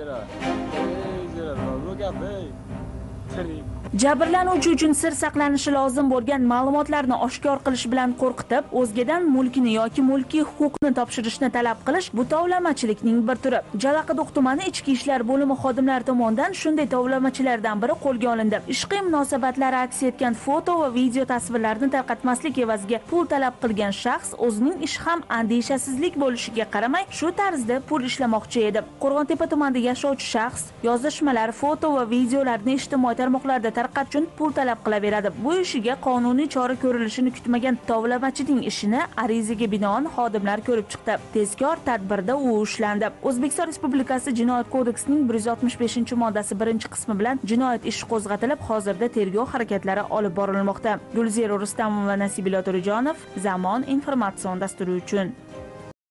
Jabrlanuvchi uchun sir saqlanishi lozim bo'lgan ma'lumotlarni oshkor qilish bilan qo'rqitib, o'zgadan mulkini yoki mulkiy huquqni topshirishni talab qilish bu tovlamachilikning bir turi. Jalaqiduq tumani Ichki ishlar bo'limi xodimlari tomonidan shunday tovlamachilardan biri qo'lga olindi. Ishqiy munosabatlari aks etgan foto va video tasvirlarni tarqatmaslik evaziga pul talab qilgan shaxs o'zining ishi ham andishasizlik bo'lishiga qaramay, shu tarzda pul ishlamoqchi edi. Qo'rg'ontepa tumanida yashovchi shaxs yozishmalar, foto va videolarni ijtimoiy tarmoqlarda tarqatish uchun pul talab qilaveradi. Bu ishiga qonuniy chora ko'rilishini kutmagan tovlamachining ishini arizaga binoan xodimlar ko'rib chiqdi. Tezkor tadbirda u ushlandi. O'zbekiston Respublikasi Jinoyat kodeksining 165-moddasi 1-qismi bilan jinoyat ishi qo'zg'atilib, hozirda tergov harakatlari olib borilmoqda. Gulzira Rustamova va Nasibullo Turijonov, Zamon informatsion dasturi uchun.